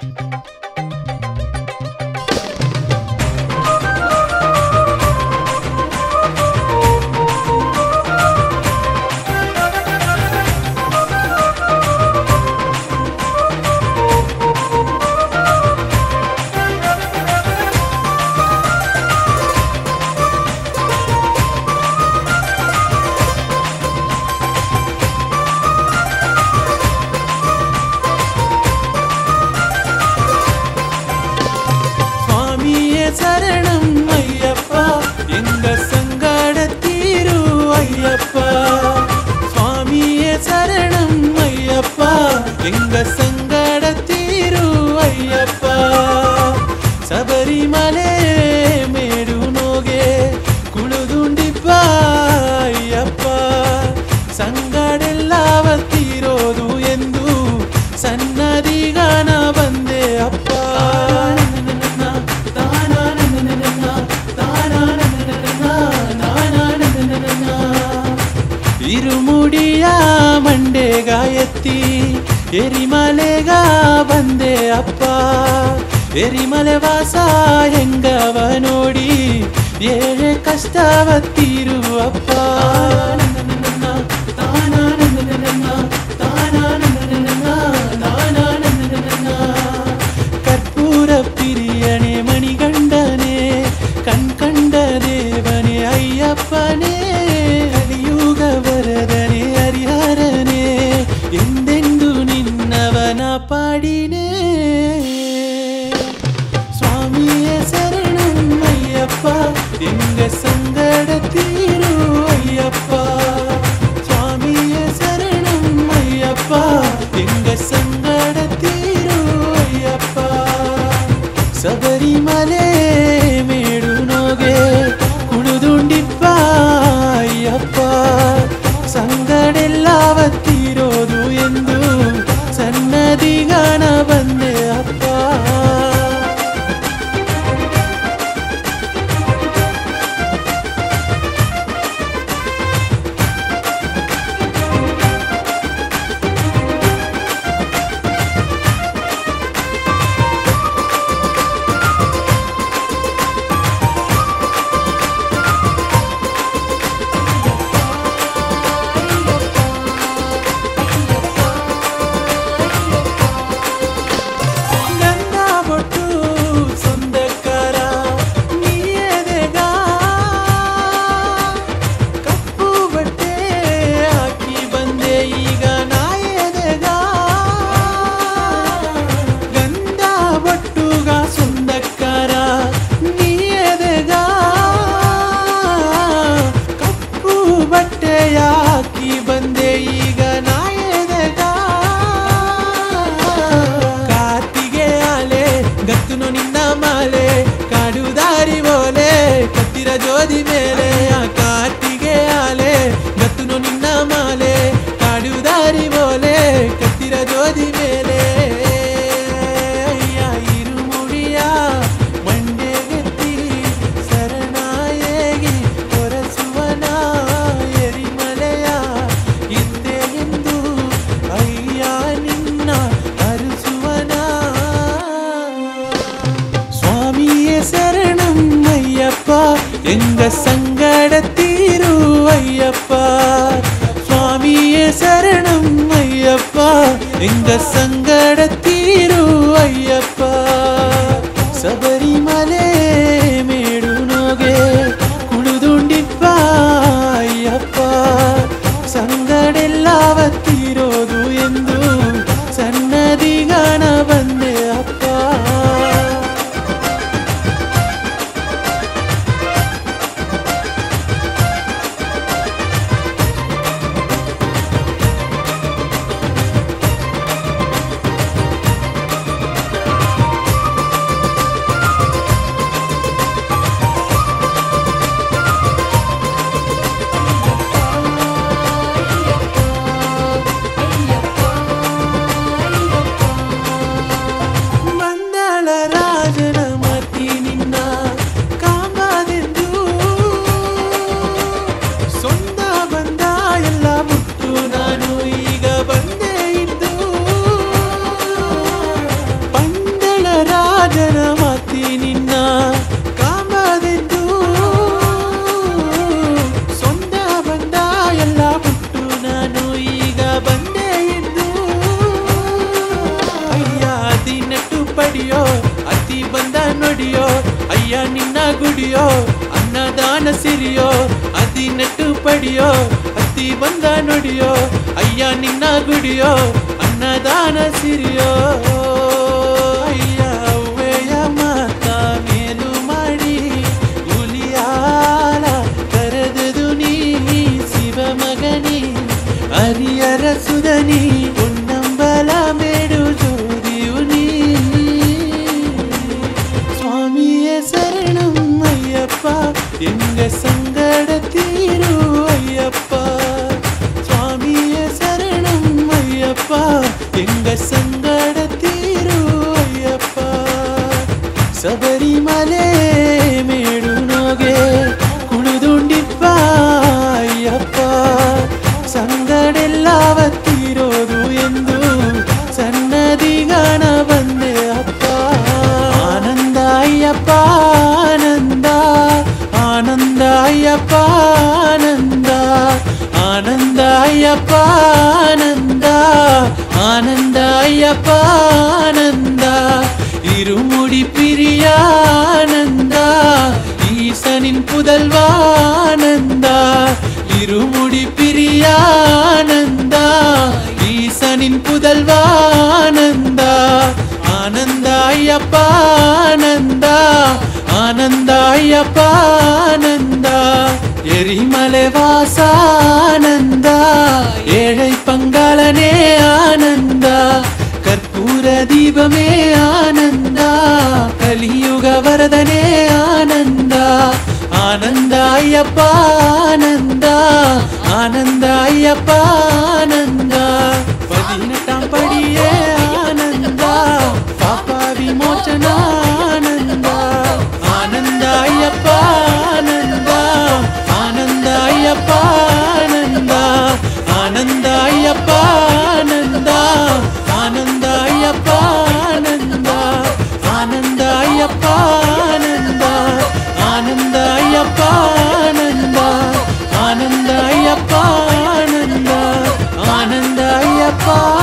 ಶಬರಿಮಲೆ ಮೇಡು ನೋಗೆ ಕುಳಿದುಂಡಿಪ್ಪ ಅಯ್ಯಪ್ಪ ಸಂಗಡೆಲ್ಲವತ್ತಿರೋದು ಎಂದು ಸನ್ನದಿಗಾನ ಬಂದೆ ಅಪ್ಪ ಇರುಮುಡಿಯ ಮಂಡೆಗ ಎತ್ತಿ ಎರಿಮಲೆಗ ಬಂದೆ ಅಪ್ಪ ಎರಿಮಲೆ ವಾಸ ಹೆಂಗವ ನೋಡಿ ಏಳೆ ಕಷ್ಟವತ್ತಿರು ಅಪ್ಪ ಕರ್ಪೂರ ಪಿರಿಯಣೆ ಮಣಿಗಂಡನೆ ಕಣ್ಕಂಡ ದೇವನೇ ಅಯ್ಯಪ್ಪನೇ ಹರಿಯುಗ ವರದನೆ ಹರಿಹರನೇ ಎಂದೆಂದು ನಿನ್ನವನ ಪಾಡಿನೇ ಸ್ವಾಮಿಯೇ ಶರಣಮಯ್ಯಪ್ಪ ಎಂಗ ಸಂಗಡ ತೀರು ಅಯ್ಯಪ್ಪ ಸ್ವಾಮಿಯೇ ಶರಣಮಯ್ಯಪ್ಪ ಎಂಗ ಸಂಗಡ ತೀರು ಅಯ್ಯಪ್ಪ ಶಬರಿಮಲೆ ಮೇಡು ನೋಗೆ ಕುಳಿದುಂಡಿಪ್ಪ ಅಯ್ಯಪ್ಪ ಸಂಗಡೆಲ್ಲವತ್ತಿರೋದು ಎಂದು ಸನ್ನದಿಗಾನ ಬಂದೆ ಅಪ್ಪ ಬಂದೆ ಈಗ ನಾಯದಗ ಕಾರ್ತಿಗೆ ಆಲೆ ಗತ್ತುನು ನಿನ್ನ ಮಾಲೆ ಕಾಡು ದಾರಿ ಬೋಲೆ ಕತ್ತಿರ ಜೋದಿ ಮೇಲೆ ಕಾರ್ತಿಗೆ ಆಲೆ ಗತ್ತುನು ನಿನ್ನ ಮಾಲೆ ಕಾಡು ದಾರಿ ಬೋಲೆ ಕತ್ತಿರ ಜೋದಿ ಮೇಲೆ ಇರುಮುಡಿಯ ಮಂಡೆಗೆತ್ತಿ ಶರಣಾಯಗಿ ಹೊರಸುವನ ಎರಿಮಲೆಯ ಇದ್ದೆ ಎಂದು ಅಯ್ಯ ನಿನ್ನ ಅರಸುವನ ಸ್ವಾಮಿಯೇ ಶರಣಮಯ್ಯಪ್ಪ ಎಂಗ ಸಂಗಡ ತೀರು ಅಯ್ಯಪ್ಪ ಸ್ವಾಮಿಯೇ ಶರಣಮಯ್ಯಪ್ಪ ಎಂಗ ಸಂಗಡ ತೀರು ಅಯ್ಯಪ್ಪ ಶಬರಿಮಲೆ ಮೇಡು ನೋಗೆ ಕುಳಿದುಂಡಿಪ್ಪ ಅಯ್ಯಪ್ಪ ಸಂಗಡೆಲ್ಲವತ್ತಿರೋದು ಎಂದು ಸನ್ನದಿಗಾನ ಬಂದೆ ಅಪ್ಪ ನಿನ್ನ ಗುಡಿಯೋ ಅನ್ನದಾನ ಸಿರಿಯೋ 18 ಪಡಿಯೋ ಹತ್ತಿ ಬಂದ ನುಡಿಯೋ ಅಯ್ಯ ನಿನ್ನ ಗುಡಿಯೋ ಅನ್ನದಾನ ಸಿರಿಯೋ ಅಯ್ಯ ಅವ್ವೆಯ ಮಾತ ಮೇಲು ಮಾಡಿ ಹುಲಿಯಾಲ ಕರೆದುದು ನೀ ಶಿವ ಮಗನಿ ಹರಿಯರ ಸುಧನಿ பொன்னம்பல மேடு ஜோதியு நீ சுவாமியே சரணம் ஐயப்பா எங்க சங்கட தீரு ஐயப்பா சுவாமியே சரணம் ஐயப்பா எங்க சங்கட தீரு ஐயப்பா சபரிமலை மேடு நோಗೆ ಕುಣಿದುಂಡಿಪ್ಪ ಅಯ್ಯಪ್ಪ ಸಂಗಡೆಲ್ಲವತ್ತಿರೋದು ಎಂದು ಸನ್ನದಿಗಾನ ಬಂದೆ ಅಪ್ಪ ಆನಂದ ಅಯ್ಯಪ್ಪ ಆನಂದ ಆನಂದ ಅಯ್ಯಪ್ಪ ಆನಂದ ಆನಂದ ಅಯ್ಯಪ್ಪ ಆನಂದ ಆನಂದ ಅಯ್ಯಪ್ಪ ಆನಂದ இருமுடி பிரியானந்த ஈசனின் புதல்வானந்தா இருமுடி பிரியானந்தா ஈசனின் புதல்வானந்தா ஆனந்தா ஐயப்பா ஆனந்தா ஆனந்தா ஐயப்பா ஆனந்தா எரிமலை வாசானந்தா ஏழை பங்காளனே ஆனந்தா கற்பூர தீபமே ஆனந்தா கலியுக வரதனே ஆனந்தா ஆனந்த ஐயப்பா ஆனந்தா ஆனந்த ஐயப்பா ஆனந்தா 18ஆம் படியே ஆனந்தா பாப்பா விமோச்சன ஆனந்தா ஆனந்த ஐயப்பா ஆனந்தா ஆனந்த ஐயப்பா ஆனந்தா ஆனந்த ஐயப்பா ஆனந்தா ஆனந்த ஐயப்பா ஆனந்தா ஆனந்த ஐயப்பா ஆனந்தா ஆனந்த ஐயப்பா ஆனந்தா ஆனந்த ஐயப்பா ஆனந்தா ஆனந்த ஐயப்பா